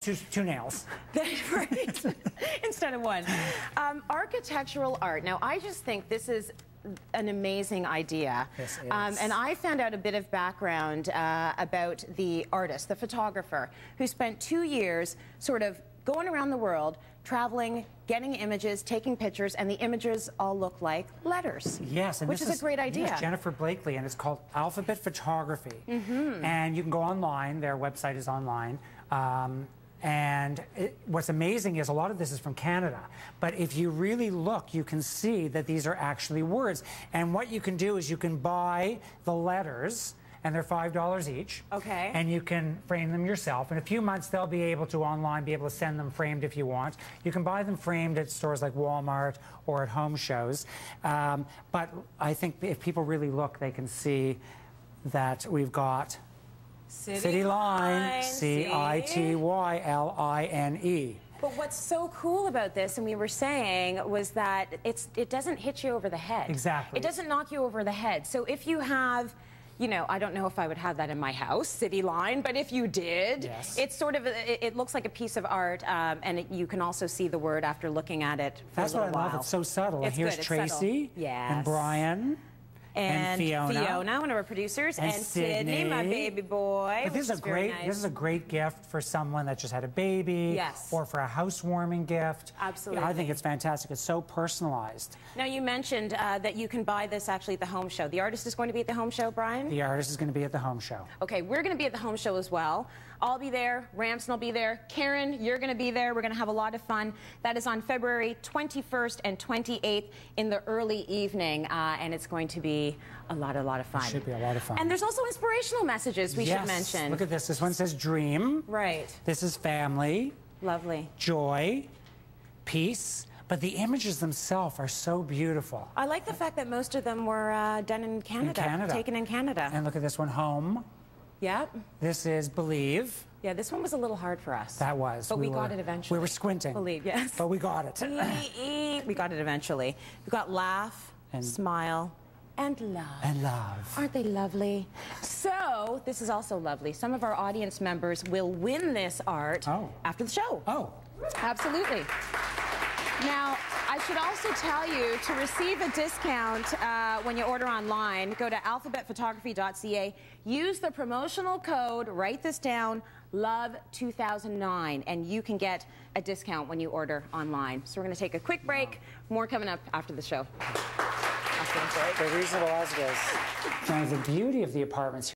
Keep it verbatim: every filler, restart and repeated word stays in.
two, two nails. Right. Instead of one. Um, architectural art. Now, I just think this is an amazing idea. Yes, it um, is. and I found out a bit of background uh, about the artist, the photographer, who spent two years sort of going around the world, traveling, getting images, taking pictures, and the images all look like letters. Yes, and which this is a great idea. Yes, Jennifer Blakely, and it's called Alphabet Photography. Mm-hmm. And you can go online. Their website is online. Um, and it, what's amazing is a lot of this is from Canada. But if you really look, you can see that these are actually words. And what you can do is you can buy the letters, and they're five dollars each. Okay. And you can frame them yourself. In a few months, they'll be able to online, be able to send them framed if you want. You can buy them framed at stores like Walmart or at home shows. Um, but I think if people really look, they can see that we've got City, City Line, Line, C I T Y L I N E. But what's so cool about this, and we were saying, was that it's it doesn't hit you over the head. Exactly. It doesn't knock you over the head. So if you have, you know, I don't know if I would have that in my house, City Line, but if you did, yes. it's sort of, a, it, it looks like a piece of art, um, and it, you can also see the word after looking at it for That's a little what I while. love. It's so subtle. It's and here's good, it's Tracy subtle. Yes. and Brian. And, and Fiona. Fiona, one of our producers, and, and Sydney. Sydney, my baby boy. But this is a which very great. nice. This is a great gift for someone that just had a baby. Yes. Or for a housewarming gift. Absolutely. I think it's fantastic. It's so personalized. Now, you mentioned uh, that you can buy this actually at the home show. The artist is going to be at the home show, Brian? The artist is going to be at the home show. Okay, we're going to be at the home show as well. I'll be there. Ramson will be there. Karen, you're going to be there. We're going to have a lot of fun. That is on February twenty-first and twenty-eighth in the early evening, uh, and it's going to be a lot, a lot of fun. It should be a lot of fun. And there's also inspirational messages we yes. should mention. Look at this. This one says dream. Right. This is family. Lovely. Joy. Peace. But the images themselves are so beautiful. I like the fact that most of them were uh, done in Canada, In Canada. taken in Canada. And look at this one, home. Yep. This is believe. Yeah, this one was a little hard for us. That was. But we, we got were, it eventually. We were squinting. Believe, yes. But we got it. We got it eventually. We got laugh, And- smile, and love. And love. Aren't they lovely? So, this is also lovely. Some of our audience members will win this art Oh. after the show. Oh. Absolutely. Now, I should also tell you, to receive a discount uh, when you order online, go to alphabet photography dot c a, use the promotional code, write this down, love two thousand nine, and you can get a discount when you order online. So we're going to take a quick break. More coming up after the show. After the break. They're reasonable as it is. Now, the beauty of the apartments here